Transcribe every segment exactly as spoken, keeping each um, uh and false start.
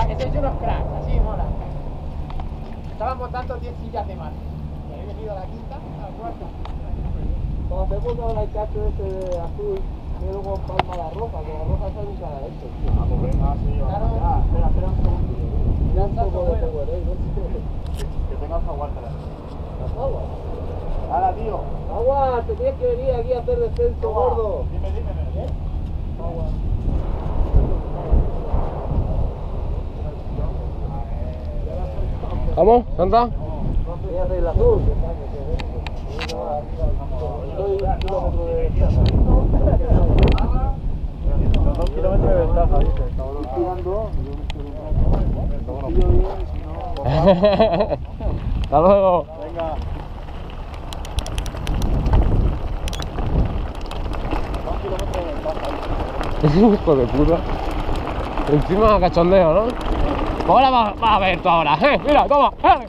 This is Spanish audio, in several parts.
que sois unos cracks, así mola. Estaban montando diez sillas de más. Y habéis venido a la quinta, a la cuarta. Cuando hacemos ahora el cacho ese de azul, quiero con palma la roja, que la roja sale nunca de esto, tío. Ah, pues venga, sí, Claro. va. Espera, espera un segundo. Mira Un poco de power, ¿eh? Que, que tengas agua, espera. ¿Las aguas? Ahora, tío. Agua, te tienes que venir aquí a hacer descenso, Agua. gordo. Dime, dime, ¿eh? Agua. ¿Vamos? ¿Canta? Voy a hacer el azul. Estoy un kilómetro de ventaja. Los dos kilómetros de ventaja, dice. Cabrón, tirando. Yo me estoy un rato. Si yo bien, si no... Hasta luego. Venga. Dos kilómetros de ventaja. Hijo de puta. Encima cachondeo, ¿no? Ahora vas va a ver tú ahora, ¿eh? Mira, toma, ¡eh!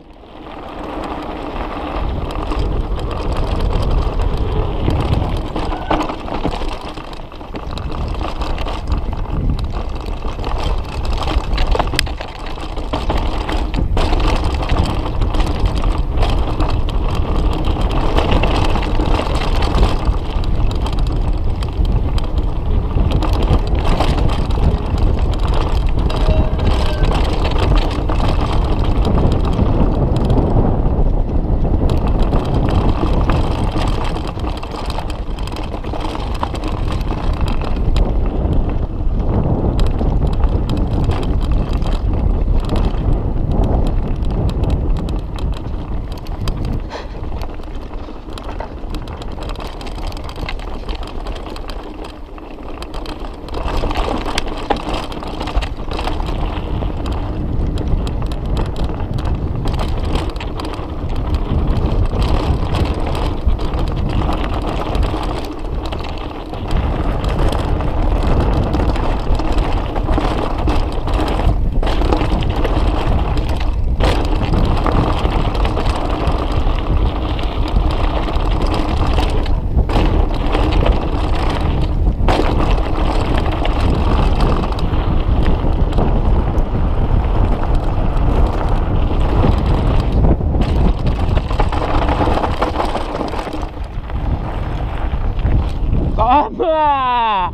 ¡Toma!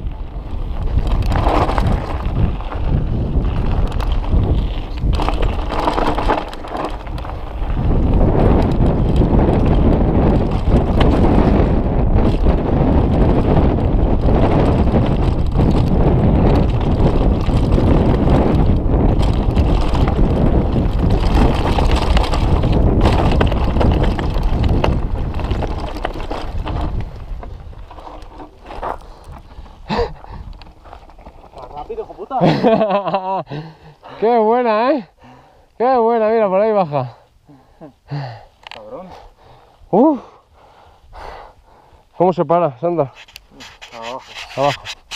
Rápido, hijo puta. ¡Qué buena, eh! ¡Qué buena! Mira, por ahí baja. Cabrón. ¡Uf! ¿Cómo se para, Sandra? Abajo. Abajo.